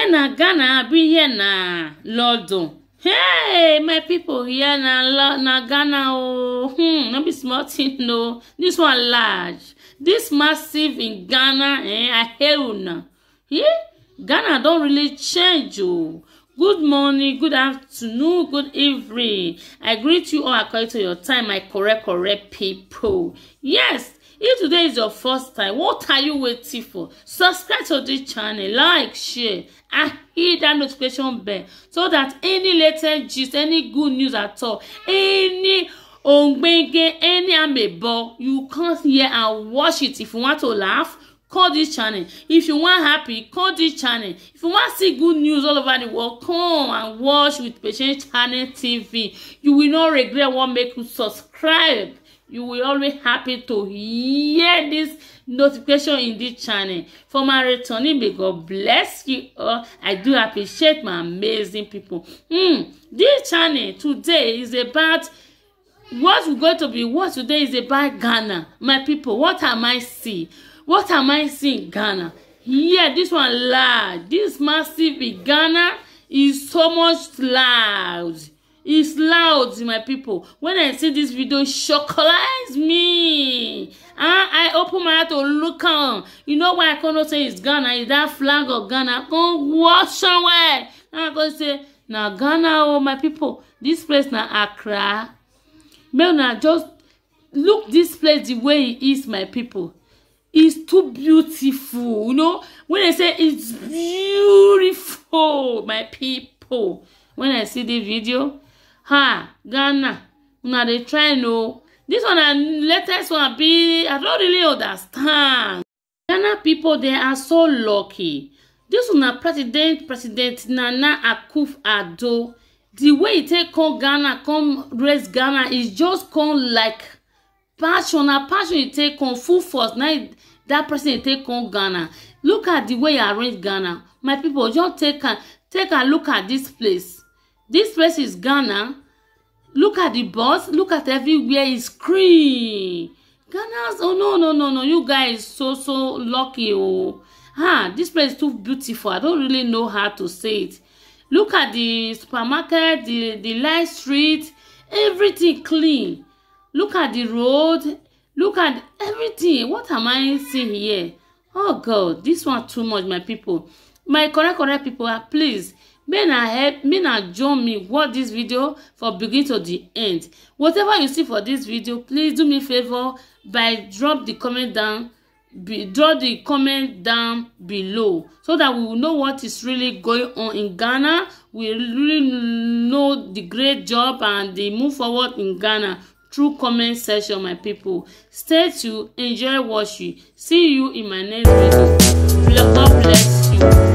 na Ghana be here na London. Hey, my people here na Ghana. Oh, no be small thing, no. This one large, this massive in Ghana. I hear now. Yeah, Ghana don't really change. Oh, good morning, good afternoon, good evening. I greet you all according to your time, my correct people. Yes. If today is your first time, what are you waiting for? Subscribe to this channel, like, share, and hit that notification bell so that any latest gist, any good news at all, any ongbenge, any amebo, you come here and watch it. If you want to laugh, call this channel. If you want happy, call this channel. If you want to see good news all over the world, come and watch with Patience Channel TV. You will not regret what make you subscribe. You will always happy to hear this notification in this channel. For my returning, may God bless you all. I do appreciate my amazing people. This channel today is about what we're going to be. What today is about Ghana. My people, what am I seeing? What am I seeing in Ghana? Yeah, this one loud. This massive in Ghana is so much loud. It's loud, my people. When I see this video, it shocks me. I open my eye to look on. You know why I cannot say it's Ghana? Is that flag of Ghana? Go watch somewhere. I'm going to say, now Ghana, oh my people. This place now Accra. May now just look this place the way it is, my people. It's too beautiful. You know, when I say it's beautiful, my people. When I see the video, Ghana, now they try no. This one and latest one be, I don't really understand. Ghana people, they are so lucky. This one President Nana Akufo-Addo, the way he take come Ghana, come raise Ghana is just come like passion. A passion he take come full force. Now that person he take come Ghana. Look at the way he arrange Ghana. My people, just take a look at this place. This place is Ghana. Look at the bus. Look at everywhere. It's green. Ghana's. Oh no. You guys so lucky. Oh, this place is too beautiful. I don't really know how to say it. Look at the supermarket, the light street, everything clean. Look at the road. Look at everything. What am I seeing here? Oh God, this one too much, my people. My correct people, please. May not join me watch this video from beginning to the end. Whatever you see for this video, please do me a favor by drop the comment down below so that we will know what is really going on in Ghana. We really know the great job and the move forward in Ghana through comment section, my people. Stay tuned, enjoy watching. See you in my next video. God bless you.